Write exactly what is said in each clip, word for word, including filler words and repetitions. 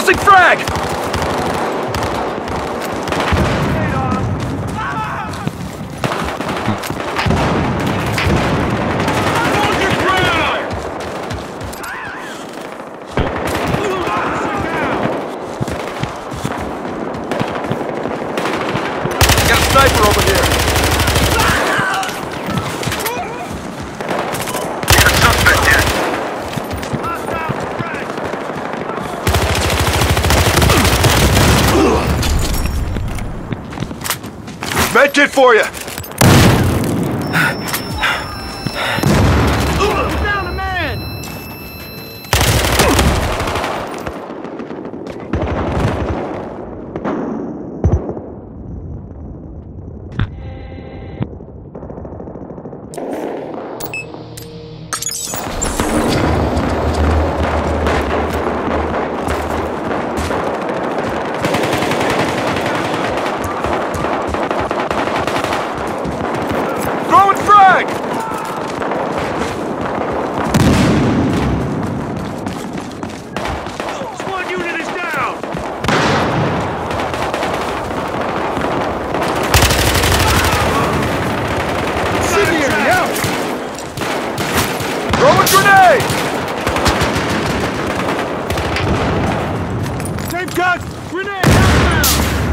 Tossing frag! Got a sniper over here. Medkit for you! Down a man! Throwing frag! Squad unit is down! Incendiary out! Throwing grenade! Take gun! Grenade! Outbound!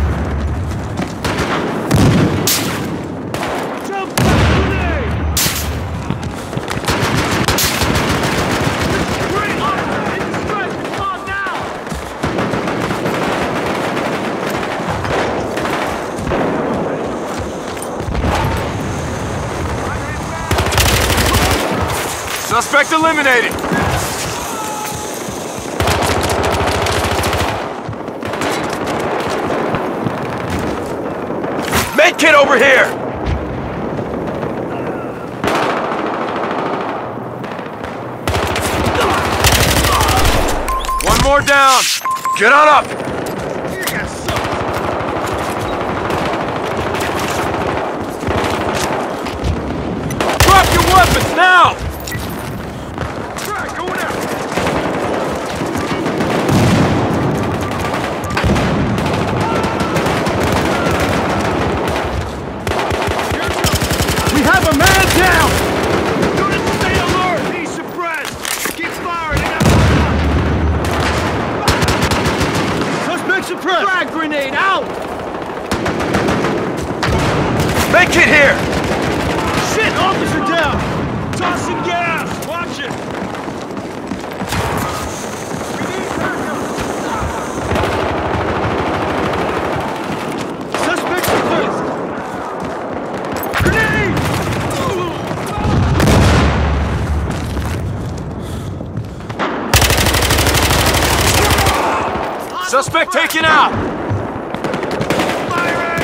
Jump gun! Grenade! Great! In distress! Respond now! Suspect eliminated! Medkit over here! One more down! Get on up! Drop your weapons now! We have a man down! Units stay alert! Be suppressed! Keep firing! Suspect suppressed! Frag grenade out! Medkit here! Shit! Officer down! Tossing gas! Watch it! Suspect suppressed! Grenade! Suspect taken out! Firing!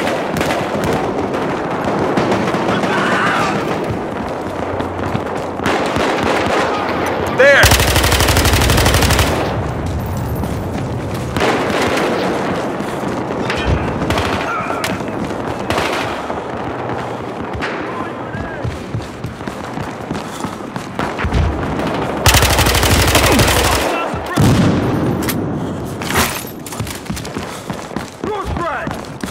There! North frag!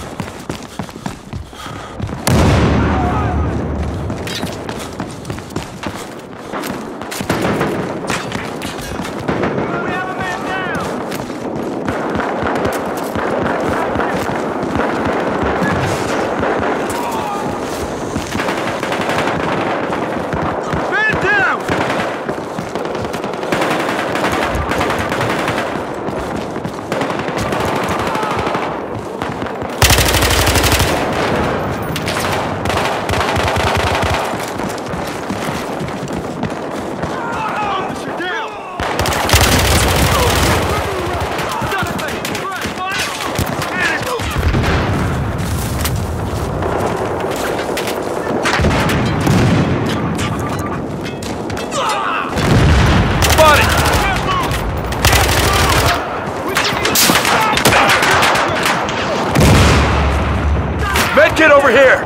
We have a man down! Man down! Officer down! Spotted! Medkit over here!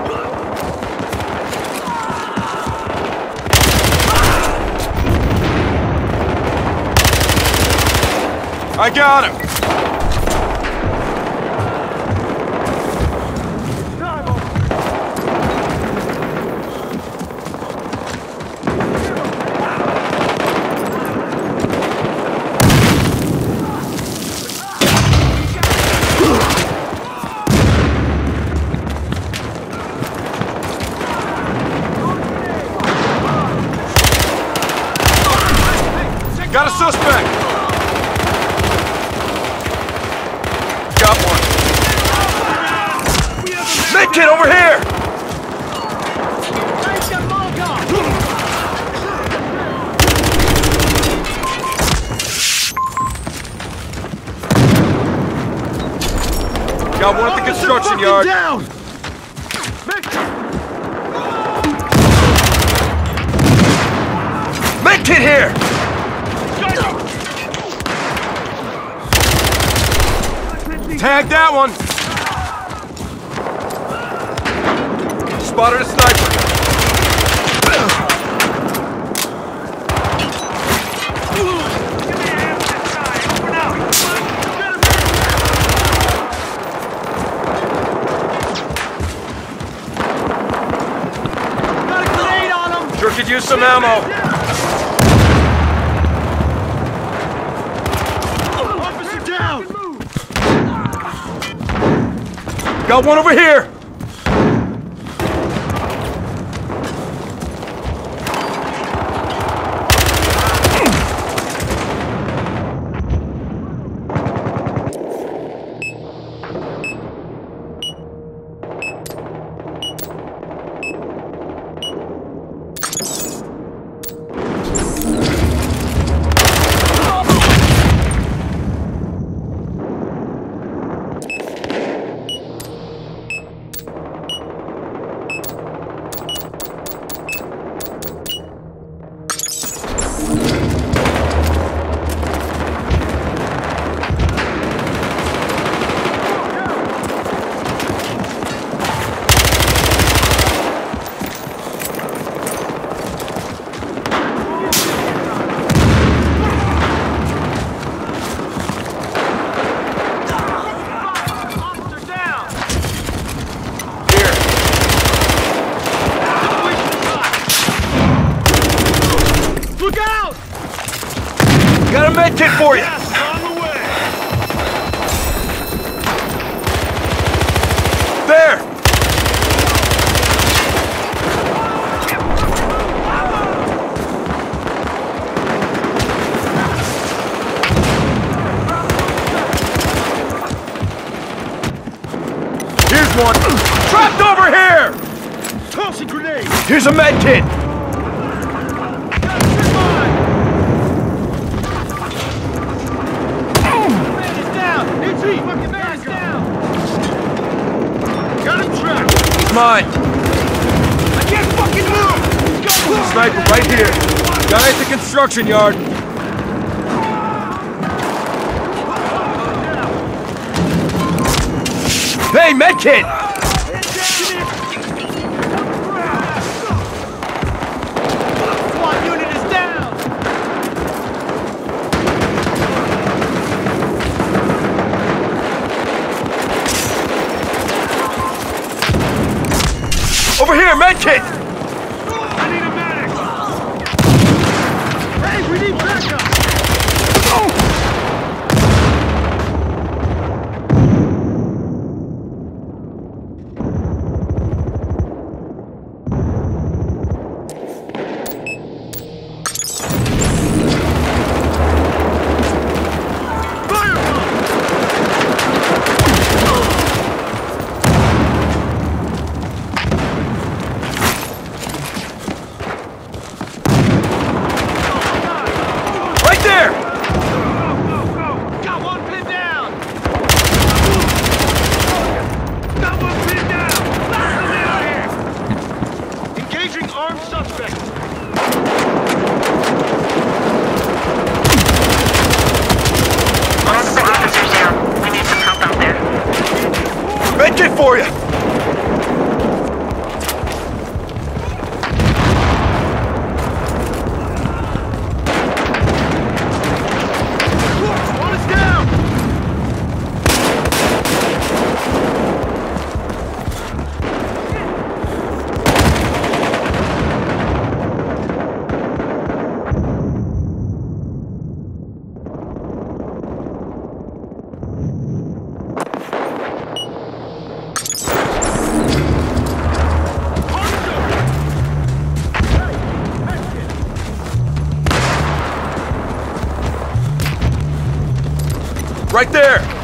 I got him! suspect! Got one. Medkit over here! Got one at the construction yard. Down! Medkit here! Tag that one! Spotted a sniper. Got a grenade on him! Sure could use some ammo. Officer down! Got one over here! Got a med kit for you! Yes, on the way! There! Here's one! Trapped over here! Tossing grenade! Here's a med kit! Mine. I can't fucking move! Sniper right here. Guy at the construction yard. Hey, medkit! SWAT unit is down! Over here, medkit! I need a medic! Hey, we need backup! Medkit for you! One is down! right there!